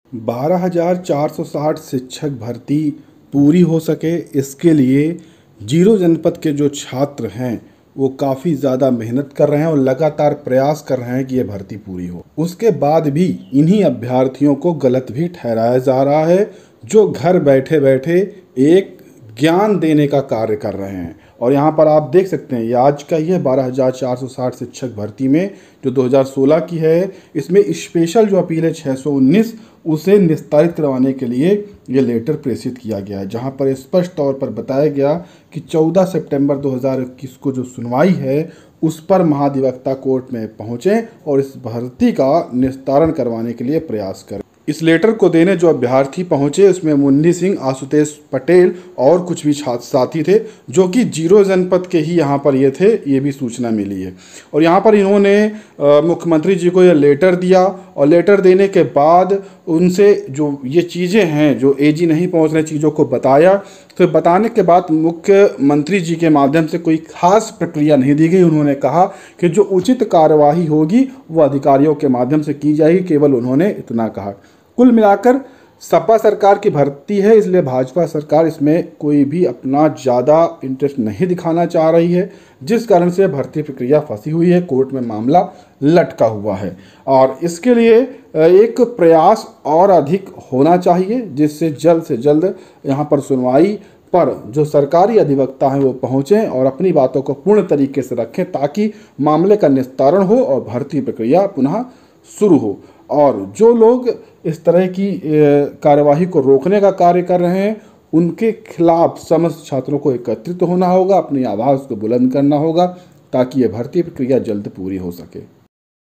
12,460 शिक्षक भर्ती पूरी हो सके, इसके लिए जीरो जनपद के जो छात्र हैं वो काफ़ी ज़्यादा मेहनत कर रहे हैं और लगातार प्रयास कर रहे हैं कि ये भर्ती पूरी हो। उसके बाद भी इन्हीं अभ्यर्थियों को गलत भी ठहराया जा रहा है, जो घर बैठे बैठे एक ज्ञान देने का कार्य कर रहे हैं। और यहाँ पर आप देख सकते हैं, ये आज का ही है 12,460 शिक्षक भर्ती में जो 2016 की है, इसमें स्पेशल जो अपील है 619 उसे निस्तारित करवाने के लिए ये लेटर प्रेषित किया गया है, जहाँ पर स्पष्ट तौर पर बताया गया कि 14 सितंबर 2021 को जो सुनवाई है उस पर महाधिवक्ता कोर्ट में पहुँचें और इस भर्ती का निस्तारण करवाने के लिए प्रयास करें। इस लेटर को देने जो अभ्यर्थी पहुंचे उसमें मुन्नी सिंह, आशुतोष पटेल और कुछ भी छात्र साथी थे जो कि जीरो जनपद के ही यहाँ पर ये थे, ये भी सूचना मिली है। और यहाँ पर इन्होंने मुख्यमंत्री जी को ये लेटर दिया और लेटर देने के बाद उनसे जो ये चीज़ें हैं जो एजी नहीं पहुँच रहे चीज़ों को बताया। तो बताने के बाद मुख्यमंत्री जी के माध्यम से कोई खास प्रक्रिया नहीं दी गई। उन्होंने कहा कि जो उचित कार्यवाही होगी वो अधिकारियों के माध्यम से की जाएगी, केवल उन्होंने इतना कहा। कुल मिलाकर सपा सरकार की भर्ती है, इसलिए भाजपा सरकार इसमें कोई भी अपना ज़्यादा इंटरेस्ट नहीं दिखाना चाह रही है, जिस कारण से भर्ती प्रक्रिया फंसी हुई है, कोर्ट में मामला लटका हुआ है। और इसके लिए एक प्रयास और अधिक होना चाहिए, जिससे जल्द से जल्द यहाँ पर सुनवाई पर जो सरकारी अधिवक्ता हैं वो पहुँचें और अपनी बातों को पूर्ण तरीके से रखें, ताकि मामले का निस्तारण हो और भर्ती प्रक्रिया पुनः शुरू हो। और जो लोग इस तरह की कार्यवाही को रोकने का कार्य कर रहे हैं उनके खिलाफ समस्त छात्रों को एकत्रित होना होगा, अपनी आवाज़ को बुलंद करना होगा, ताकि ये भर्ती प्रक्रिया जल्द पूरी हो सके।